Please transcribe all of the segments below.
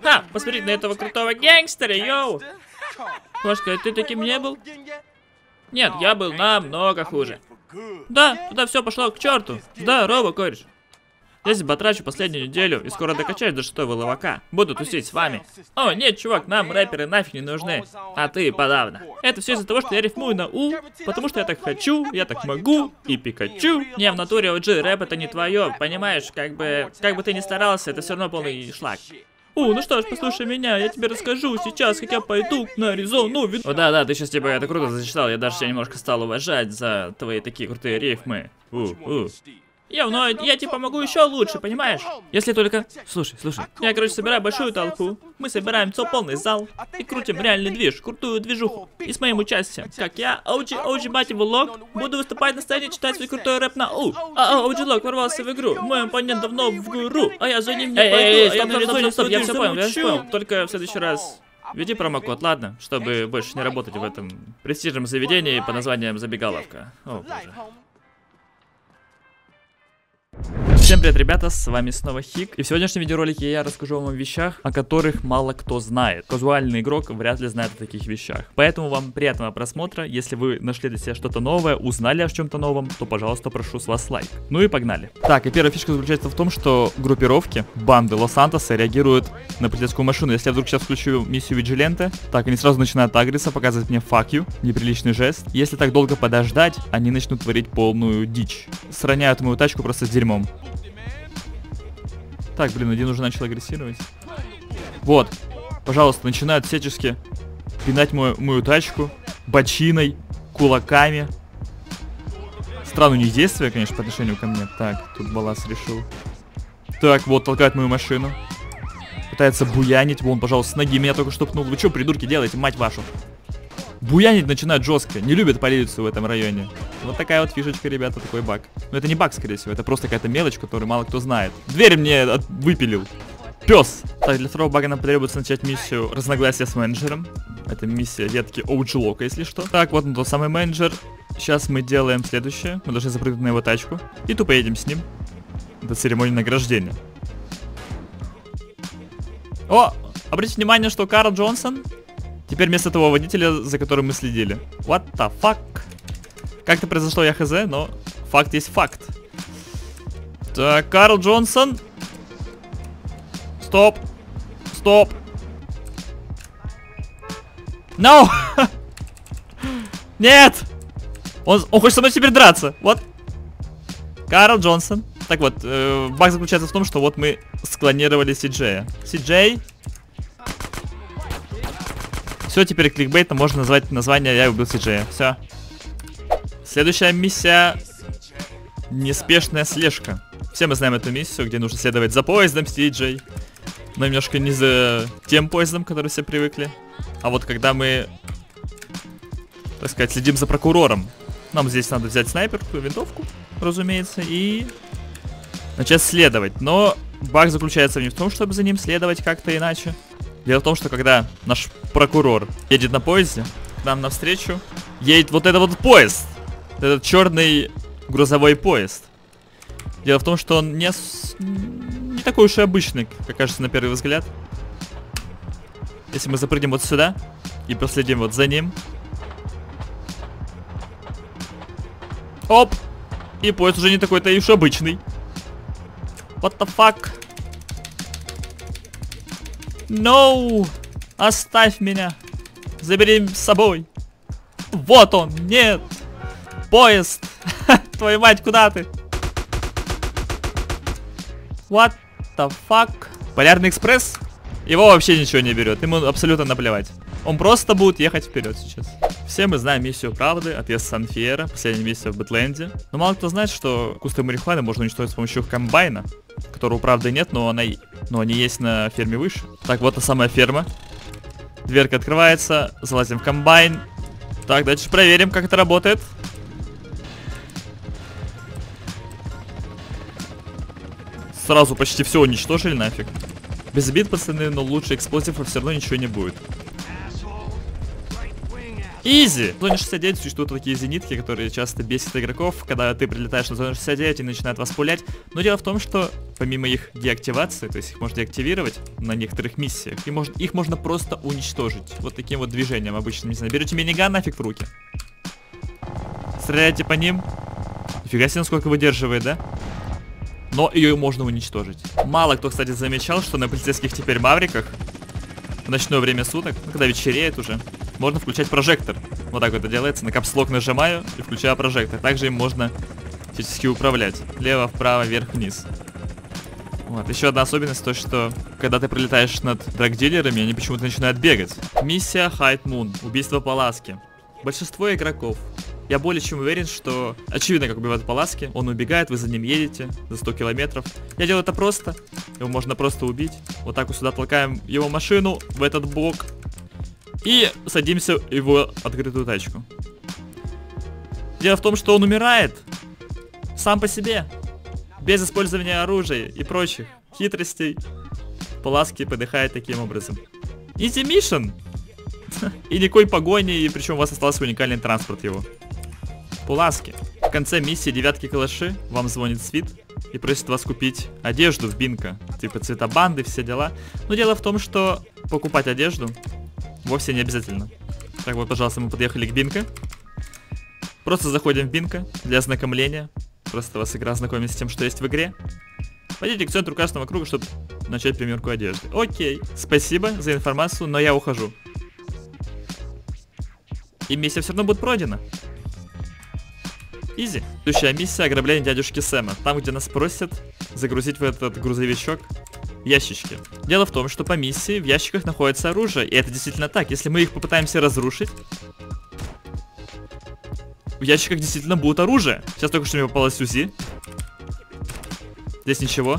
Ха, посмотри на этого крутого гангстера, йоу! Кошка, ты таким не был? Нет, я был намного хуже. Да, туда все пошло к черту. Здорово, кореш. Я здесь потрачу последнюю неделю и скоро докачаюсь до 6-го левака. Буду тусить с вами. О, нет, чувак, нам рэперы нафиг не нужны. А ты подавно. Это все из-за того, что я рифмую на У, потому что я так хочу, я так могу, и Пикачу. Не, в натуре OG рэп это не твое, понимаешь, как бы ты ни старался, это все равно полный шлак. Ну что ж, послушай меня, я тебе расскажу сейчас, как я пойду на Аризону. О, да, ты сейчас типа это круто зачитал, я даже тебя немножко стал уважать за твои такие крутые рифмы. Но я типа могу еще лучше, понимаешь? Если только... Слушай. Я, короче, собираю большую толпу. Мы собираем полный зал и крутим реальный движ, крутую движуху. И с моим участием. Как я, OG мать его Лок, буду выступать на сцене, читать свой крутой рэп на У. OG Лок ворвался в игру. Мой оппонент давно в гуру. А я за ним не пойду. Стоп, я все понял. Только в следующий раз... Введи промокод, ладно? Чтобы больше не работать в этом престижном заведении под названием Забегаловка. О, боже. Всем привет, ребята, с вами снова Хик. И в сегодняшнем видеоролике я расскажу вам о вещах, о которых мало кто знает. Казуальный игрок вряд ли знает о таких вещах. Поэтому вам приятного просмотра. Если вы нашли для себя что-то новое, узнали о чем-то новом, то, пожалуйста, прошу с вас лайк. Ну и погнали. Так, и первая фишка заключается в том, что группировки, банды Лос-Сантоса реагируют на полицейскую машину. Если я вдруг сейчас включу миссию Виджиленте, так, они сразу начинают агриться, показывать мне fuck you, неприличный жест. Если так долго подождать, они начнут творить полную дичь. Сравняют мою тачку просто с дерьмом. Так, блин, один уже начал агрессировать. Вот, пожалуйста, начинают всячески пинать мою тачку бочиной, кулаками. Странно у них действия, конечно, по отношению ко мне. Так, тут Балас решил. Так, вот, толкает мою машину. Пытается буянить. Вон, пожалуйста, с ноги меня только что пнул. Вы что, придурки, делаете, мать вашу? Буянить начинают жестко. Не любят полицию в этом районе. Вот такая вот фишечка, ребята, такой баг. Но это не баг, скорее всего, это просто какая-то мелочь, которую мало кто знает. Дверь мне выпилил. Пес. Так, для второго бага нам потребуется начать миссию разногласия с менеджером. Это миссия ветки OG Лока, если что. Так, вот он тот самый менеджер. Сейчас мы делаем следующее. Мы должны запрыгнуть на его тачку. И тупо едем с ним до церемонии награждения. О! Обратите внимание, что Карл Джонсон теперь вместо того водителя, за которым мы следили. What the fuck? Как-то произошло, я хз, но факт есть факт. Так, Карл Джонсон. Стоп. Стоп. No! Нет! Он хочет со мной теперь драться. Вот. Карл Джонсон. Так вот, баг заключается в том, что вот мы склонировали Си-Джея. Си-Джей. Все, теперь кликбейтом можно назвать название «Я убил Си-Джея». Все. Следующая миссия — неспешная слежка. Все мы знаем эту миссию, где нужно следовать за поездом Си-Джей. Но немножко не за тем поездом, который все привыкли. А вот когда мы, так сказать, следим за прокурором. Нам здесь надо взять снайперку, винтовку, разумеется, и начать следовать. Но баг заключается не в том, чтобы за ним следовать как-то иначе. Дело в том, что когда наш прокурор едет на поезде, к нам навстречу едет вот этот вот поезд. Этот черный грузовой поезд. Дело в том, что он не такой уж и обычный, как кажется на первый взгляд. Если мы запрыгнем вот сюда и проследим вот за ним. Оп! И поезд уже не такой-то и уж обычный. What the fuck? No! Оставь меня! Забери с собой! Вот он! Нет! Поезд! Твою мать, куда ты? What the fuck? Полярный экспресс? Его вообще ничего не берет, ему абсолютно наплевать. Он просто будет ехать вперед сейчас. Все мы знаем миссию правды, отъезд Сан-Фьера, последняя миссия в Бэтленде. Но мало кто знает, что кусты марихуаны можно уничтожить с помощью комбайна, которого правда нет, но они есть на ферме выше. Так, вот та самая ферма. Дверка открывается, залазим в комбайн. Так, дальше проверим, как это работает. Сразу почти все уничтожили нафиг. Без обид, пацаны, но лучше эксплозивов все равно ничего не будет. Изи! В зоне 69 существуют такие зенитки, которые часто бесят игроков, когда ты прилетаешь на зону 69 и начинают вас пулять. Но дело в том, что помимо их деактивации, то есть их можно деактивировать на некоторых миссиях, их можно просто уничтожить. Вот таким вот движением обычно, не знаю, берете миниган нафиг в руки. Стреляйте по ним. Нифига себе, насколько выдерживает, да? Но ее можно уничтожить. Мало кто, кстати, замечал, что на полицейских теперь мавриках в ночное время суток, ну, когда вечереет уже, можно включать прожектор. Вот так вот это делается. На капслок нажимаю и включаю прожектор. Также им можно физически управлять. Лево, вправо, вверх, вниз. Вот. Еще одна особенность, то что когда ты пролетаешь над драгдилерами, они почему-то начинают бегать. Миссия Hide Moon. Убийство по ласке. Большинство игроков, я более чем уверен, что очевидно, как убивают по ласке. Он убегает, вы за ним едете за 100 километров. Я делаю это просто. Его можно просто убить. Вот так вот сюда толкаем его машину в этот блок. И садимся в его открытую тачку. Дело в том, что он умирает сам по себе. Без использования оружия и прочих хитростей. Паласки подыхает таким образом. Easy mission. И никакой погони, и причем у вас остался уникальный транспорт его. Пуласки. В конце миссии девятки калаши вам звонит Свит и просит вас купить одежду в Бинка. Типа цвета банды, все дела. Но дело в том, что покупать одежду вовсе не обязательно. Так вот, пожалуйста, мы подъехали к Бинка. Просто заходим в Бинка для ознакомления. Просто вас игра знакомит с тем, что есть в игре. Пойдите к центру красного круга, чтобы начать примерку одежды. Окей, спасибо за информацию, но я ухожу. И миссия все равно будет пройдена. Изи. Следующая миссия — ограбление дядюшки Сэма. Там, где нас просят загрузить в этот грузовичок ящички. Дело в том, что по миссии в ящиках находится оружие. И это действительно так. Если мы их попытаемся разрушить, в ящиках действительно будет оружие. Сейчас только что мне попалось УЗИ. Здесь ничего.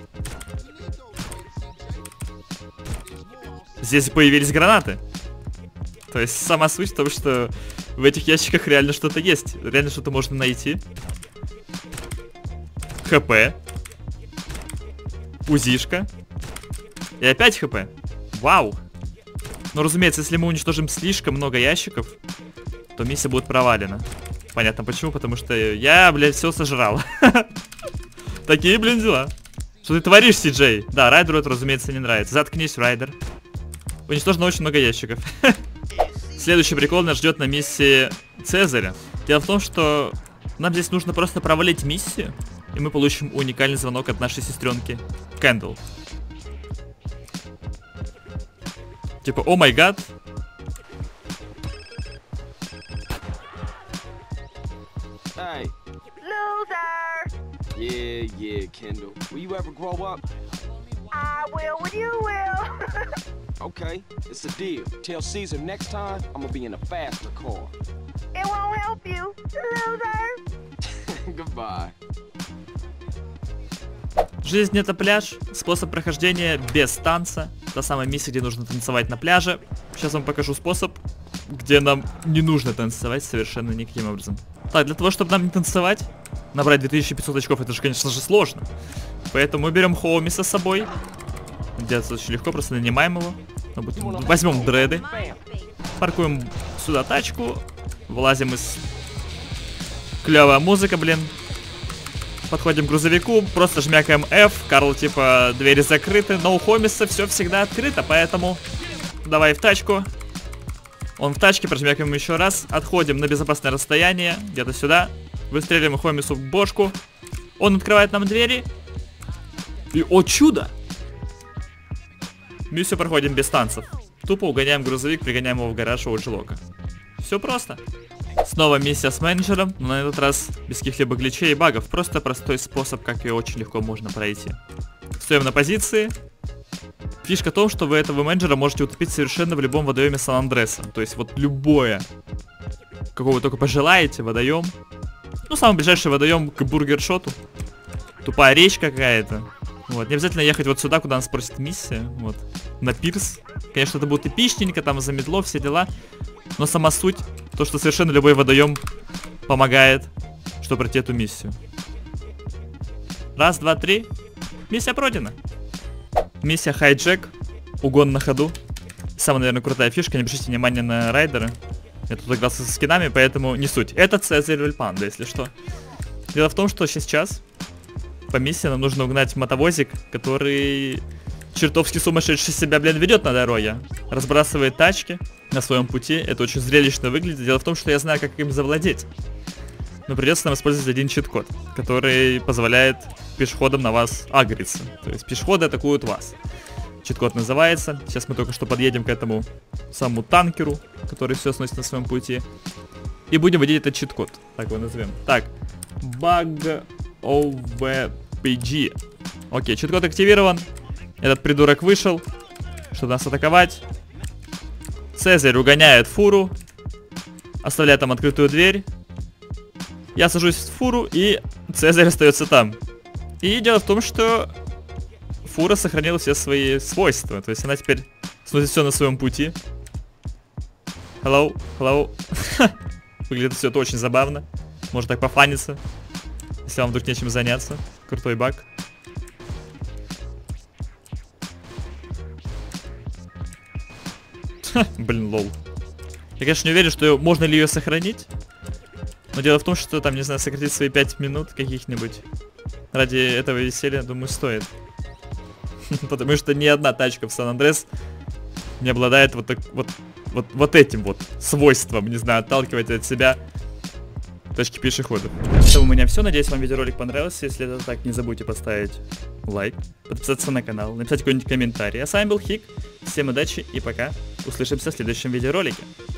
Здесь появились гранаты. То есть сама суть в том, что в этих ящиках реально что-то есть. Реально что-то можно найти. ХП. УЗИшка. И опять ХП. Вау. Но разумеется, если мы уничтожим слишком много ящиков, то миссия будет провалена. Понятно почему, потому что я, блядь, все сожрал. Такие, блин, дела. Что ты творишь, Си-Джей? Да, Райдеру это, разумеется, не нравится. Заткнись, Райдер. Уничтожено очень много ящиков. Следующий прикол нас ждет на миссии Цезаря. Дело в том, что нам здесь нужно просто провалить миссию, и мы получим уникальный звонок от нашей сестренки Кэндл. Типа, о май гад. Hey. Loser. Yeah, Kendall. Will you ever grow up? I will when you will. Okay, it's a deal. Tell Caesar next time I'm gonna be in a faster car. It won't help you, loser. Goodbye. Жизнь — это пляж. Способ прохождения без танца. Та самая миссия, где нужно танцевать на пляже. Сейчас вам покажу способ, где нам не нужно танцевать совершенно никаким образом. Так, для того, чтобы нам не танцевать, набрать 2500 очков, это же, конечно же, сложно. Поэтому мы берем Хоумиса с собой. Делается очень легко, просто нанимаем его. Возьмем дреды. Паркуем сюда тачку. Вылазим из... Клевая музыка, блин. Подходим к грузовику, просто жмякаем F. Карл, типа, двери закрыты, но у Хомиса все всегда открыто, поэтому давай в тачку. Он в тачке, прожмякаем еще раз. Отходим на безопасное расстояние, где-то сюда. Выстреливаем Хомису в бошку. Он открывает нам двери. И, о чудо! Миссию проходим без танцев. Тупо угоняем грузовик, пригоняем его в гараж у Джилока. Все просто. Снова миссия с менеджером, но на этот раз без каких-либо гличей и багов. Просто простой способ, как ее очень легко можно пройти. Стоим на позиции. Фишка в том, что вы этого менеджера можете утопить совершенно в любом водоеме Сан-Андреса. То есть вот любое, какого вы только пожелаете, водоем. Ну, самый ближайший водоем к бургершоту. Тупая речка какая-то. Вот, не обязательно ехать вот сюда, куда нас просит миссия. Вот, на пирс. Конечно, это будет эпичненько, там замедло, все дела. Но сама суть, то, что совершенно любой водоем помогает, чтобы пройти эту миссию. Раз, два, три. Миссия пройдена. Миссия хайджек. Угон на ходу. Самая, наверное, крутая фишка. Не обращайте внимания на райдера. Я тут игрался со скинами, поэтому не суть. Это Цезарь Вильпанда, если что. Дело в том, что сейчас по миссии нам нужно угнать мотовозик, который чертовски сумасшедший себя, блин, ведет на дороге. Разбрасывает тачки на своем пути. Это очень зрелищно выглядит. Дело в том, что я знаю, как им завладеть. Но придется нам использовать один чит-код, который позволяет пешеходам на вас агриться. То есть пешеходы атакуют вас. Чит-код называется. Сейчас мы только что подъедем к этому самому танкеру, который все сносит на своем пути. И будем вводить этот чит-код. Так его назовем. Так. Bug OVPG. Окей, чит-код активирован. Этот придурок вышел, чтобы нас атаковать. Цезарь угоняет фуру. Оставляет там открытую дверь. Я сажусь в фуру, и Цезарь остается там. И дело в том, что фура сохранила все свои свойства. То есть она теперь сносит все на своем пути. Hello, hello. Выглядит все это очень забавно. Можно так пофаниться, если вам вдруг нечем заняться. Крутой баг. Блин, лол. Я, конечно, не уверен, что можно ли ее сохранить. Но дело в том, что там, не знаю, сократить свои 5 минут каких-нибудь. Ради этого веселья, думаю, стоит. Потому что ни одна тачка в Сан-Андреас не обладает вот этим вот свойством, не знаю, отталкивать от себя тачки пешеходов. Это у меня все. Надеюсь, вам видеоролик понравился. Если это так, не забудьте поставить лайк, подписаться на канал, написать какой-нибудь комментарий. А с вами был Хик. Всем удачи и пока. Услышимся в следующем видеоролике.